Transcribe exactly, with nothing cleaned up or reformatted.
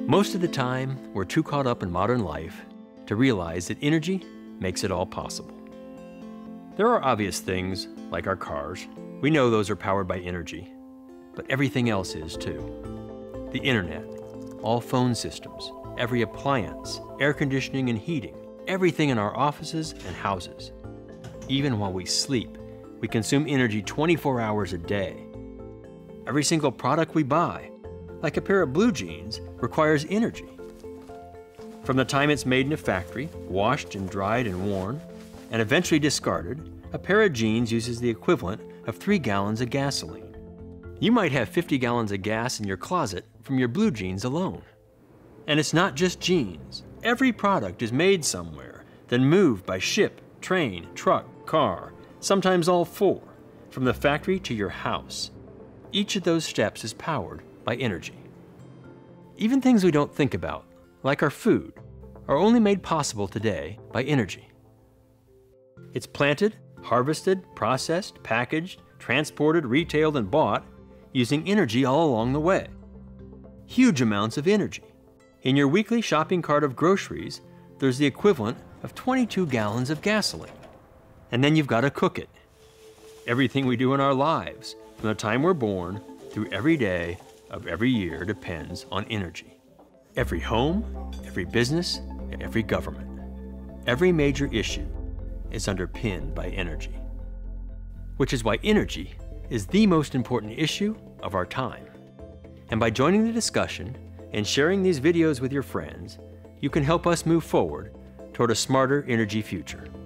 Most of the time, we're too caught up in modern life to realize that energy makes it all possible. There are obvious things, like our cars. We know those are powered by energy, but everything else is too. The internet, all phone systems, every appliance, air conditioning and heating, everything in our offices and houses. Even while we sleep, we consume energy twenty-four hours a day. Every single product we buy, like a pair of blue jeans, requires energy. From the time it's made in a factory, washed and dried and worn, and eventually discarded, a pair of jeans uses the equivalent of three gallons of gasoline. You might have fifty gallons of gas in your closet from your blue jeans alone. And it's not just jeans. Every product is made somewhere, then moved by ship, train, truck, car, sometimes all four, from the factory to your house. Each of those steps is powered by energy. Even things we don't think about, like our food, are only made possible today by energy. It's planted, harvested, processed, packaged, transported, retailed, and bought using energy all along the way. Huge amounts of energy. In your weekly shopping cart of groceries, there's the equivalent of twenty-two gallons of gasoline. And then you've got to cook it. Everything we do in our lives, from the time we're born through every day of every year, depends on energy. Every home, every business, and every government. Every major issue is underpinned by energy. Which is why energy is the most important issue of our time. And by joining the discussion and sharing these videos with your friends, you can help us move forward toward a smarter energy future.